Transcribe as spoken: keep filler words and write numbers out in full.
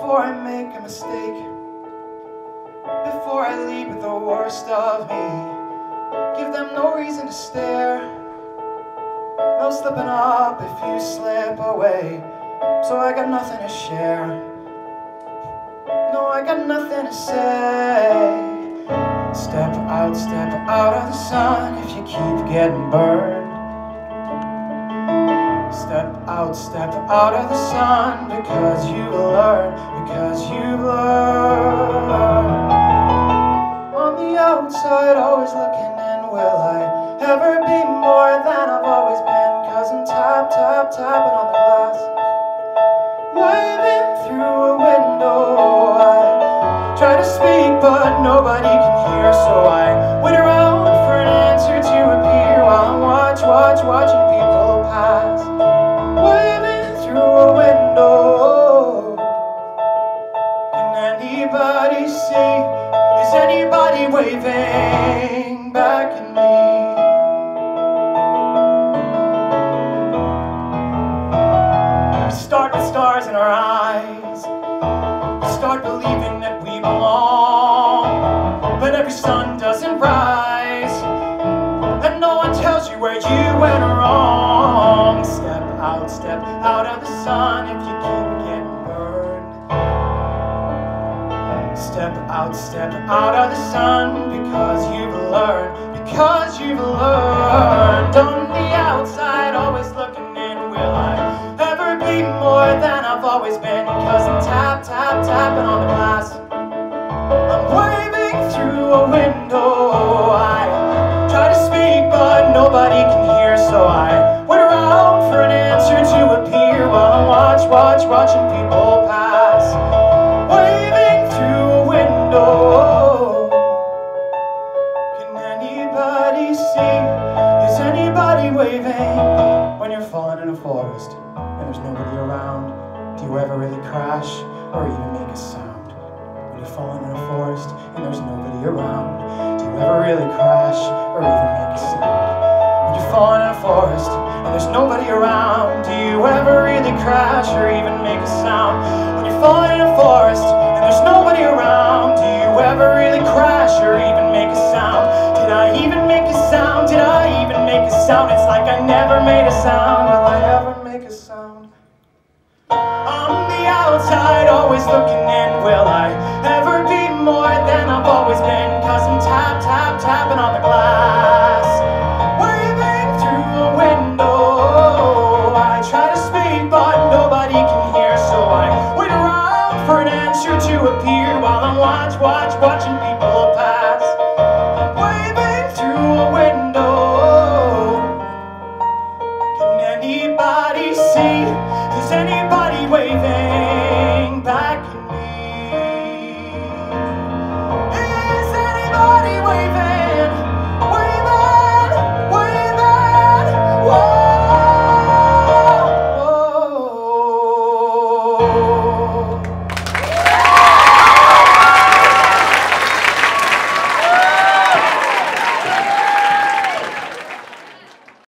before I make a mistake, before I lead with the worst of me. Give them no reason to stare, no slipping up if you slip away. So I got nothing to share, no, I got nothing to say. Step out, step out of the sun if you keep getting burned. Step out, step out of the sun, because you've learned, because you've learned. On the outside, always looking in, will I ever be more than I've always been? Cause I'm tap, tap, tapping on the glass, waving through a window. I try to speak, but nobody can hear, so I wait around for an answer to appear while I'm watch, watch, watching people pass, waving through a window. Can anybody see? Is anybody waving back at me? We start with stars in our eyes, we start believing that we belong, but every sun doesn't rise, and no one tells you where you went wrong. Step out, step out of the sun if you keep getting burned. Step out, step out of the sun, because you've learned, because you've learned. On the outside, always looking in, will I ever be more than I've always been? Cause I'm tap, tap, tapping on the glass, I'm waving through a window. I try to speak, but nobody can hear, so I wait around for an answer to appear while I watch, watch, watching people pass, waving through a window. Can anybody see? Is anybody waving? When you're falling in a forest and there's nobody around, do you ever really crash or even make a sound? When you're falling in a forest and there's nobody around, do you ever really crash or even make a sound? When you're falling in a forest and there's nobody around, do you ever really crash or even make a sound? When you're falling in a forest and there's nobody around, do you ever really crash or even make a sound? Did I even make a sound? Did I even make a sound? It's like I never made a sound. Will I ever make a sound? On the outside, always looking in,